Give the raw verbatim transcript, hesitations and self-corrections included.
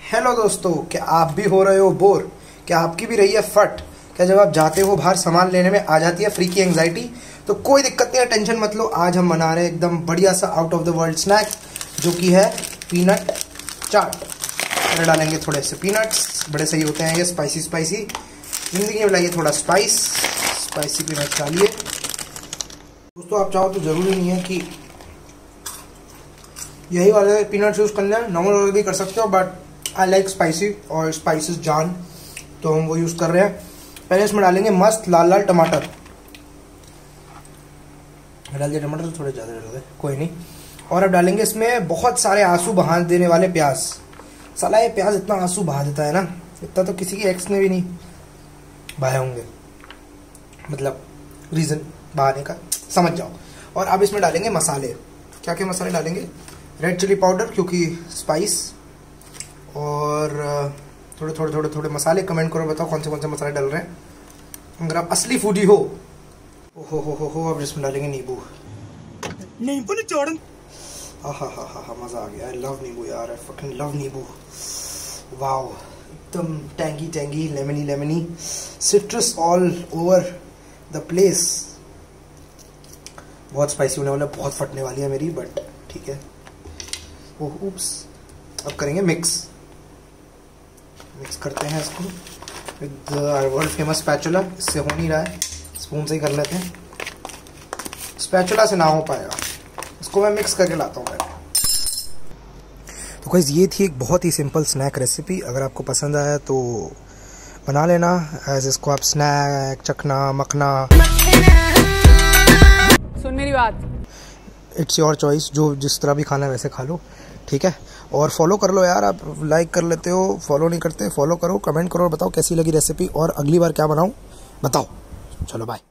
Hello दोस्तों, क्या आप भी हो रहे हो बोर? क्या आपकी भी रही है फट? क्या जब आप जाते हो बाहर सामान लेने में आ जाती है फ्री की एंग्जाइटी? तो कोई दिक्कत नहीं है, टेंशन मत लो। आज हम बना रहे हैं एकदम बढ़िया सा out of the world snack, जो कि है पीनट चाट। अरे डालेंगे थोड़े से पीनट्स, बड़े सही होते हैं ये, स्पाइसी स्पाइसी। जिंदगी में लाइए थोड़ा स्पाइस, स्पाइसी पीनट डालिए। दोस्तों आप चाहो तो ज़रूरी नहीं है कि यही वाले पीनट्स यूज़ करना है, नॉर्मल वाले भी कर सकते हो, बट आई लाइक स्पाइसी और स्पाइसेस जान, तो हम वो यूज़ कर रहे हैं। पहले इसमें डालेंगे मस्त लाल लाल टमाटर। डाल दिए टमाटर, तो थोड़े ज़्यादा डाल दे, कोई नहीं। और अब डालेंगे इसमें बहुत सारे आंसू बहा देने वाले प्याज। साला ये प्याज इतना आंसू बहा देता है ना, इतना तो किसी की एक्स ने भी नहीं बहाए होंगे, मतलब रीज़न बहाने का समझ जाओ। और अब इसमें डालेंगे मसाले। क्या क्या मसाले डालेंगे? रेड चिली पाउडर, क्योंकि स्पाइस, और थोड़े थोड़े थोड़े थोड़े मसाले। कमेंट करो, बताओ कौन से कौन से मसाले डाल रहे हैं अगर आप असली फूडी हो। ओहो हो हो हो अब इसमें डालेंगे नींबू। नींबू निचोड़, हा हा हा हा मज़ा आ गया। आई लव नींबू यार, आई फकिंग लव नींबू। वाओ, एकदम tangy tangy, lemony lemony, citrus all over the place. बहुत स्पाइसी होने वाला, बहुत फटने वाली है मेरी, बट ठीक है। ओह उप्स। अब करेंगे मिक्स मिक्स करते हैं इसको विद वर्ल्ड फेमस स्पैचुला। इससे हो नहीं रहा है, स्पून से ही कर लेते हैं। स्पैचुला से ना हो पाएगा, इसको मैं मिक्स करके लाता हूँ पहले। तो गाइस, ये थी एक बहुत ही सिंपल स्नैक रेसिपी। अगर आपको पसंद आया तो बना लेना। एज इसको आप स्नैक, चखना, मखना, सुन मेरी बात, इट्स योर चॉइस। जो जिस तरह भी खाना है वैसे खा लो, ठीक है। और फॉलो कर लो यार, आप लाइक कर लेते हो, फॉलो नहीं करते, फॉलो करो, कमेंट करो और बताओ कैसी लगी रेसिपी और अगली बार क्या बनाऊं बताओ। चलो बाय।